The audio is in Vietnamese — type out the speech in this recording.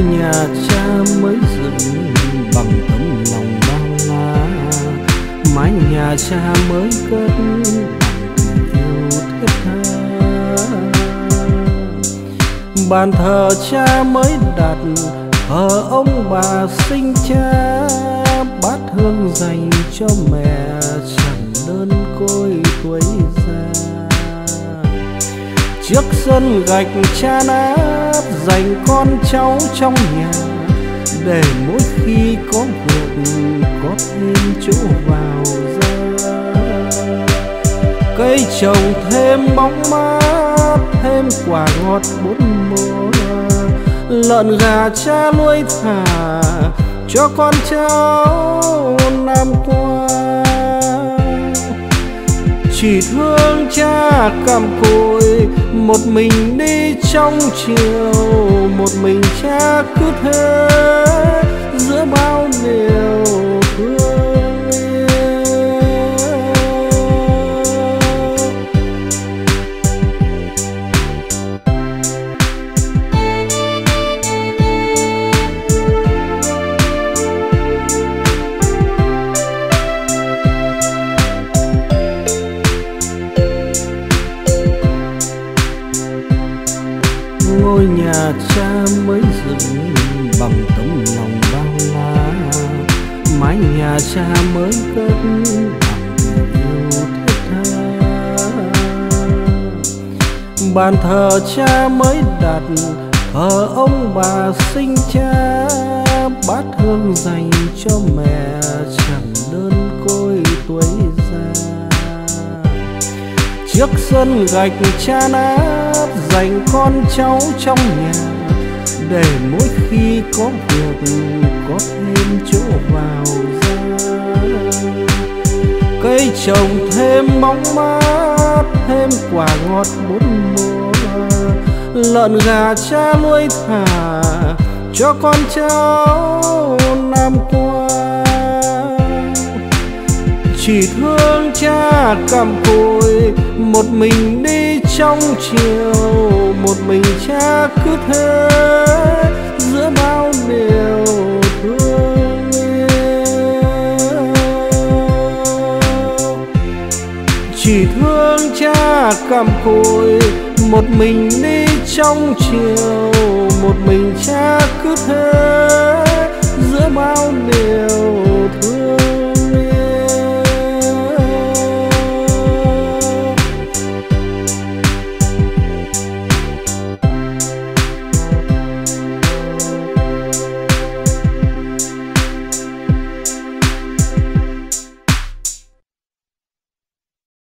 nhà cha mới dựng bằng tấm lòng bao la, mái nhà cha mới cất bằng tình yêu thiết tha. Bàn thờ cha mới đặt, thờ ông bà sinh cha, bát hương dành cho mẹ chẳng đơn côi tuổi già. Trước sân gạch cha nát dành con cháu trong nhà, để mỗi khi có việc có thêm chỗ vào ra. Cây trồng thêm bóng mát, thêm quả ngọt bốn mùa, lợn gà cha nuôi thả cho con cháu năm qua. Chỉ thương cha cặm cụi một mình đi trong chiều, một mình cha cứ thế giữa bao điều thương yêu. Ngôi nhà cha mới dựng bằng tấm lòng bao la, mái nhà cha mới cất bằng tình yêu thiết tha. Bàn thờ cha mới đặt, thờ ông bà sinh cha, bát hương dành cho mẹ chẳng đơn côi tuổi già. Trước sân gạch cha nát dành con cháu trong nhà, để mỗi khi có việc có thêm chỗ vào ra. Cây trồng thêm bóng mát, thêm quả ngọt bốn mùa, lợn gà cha nuôi thả cho con cháu năm qua. Chỉ thương cha cặm cụi một mình đi trong chiều, một mình cha cứ thế giữa bao điều thương yêu. Chỉ thương cha cặm cụi một mình đi trong chiều, một mình cha cứ thế giữa bao điều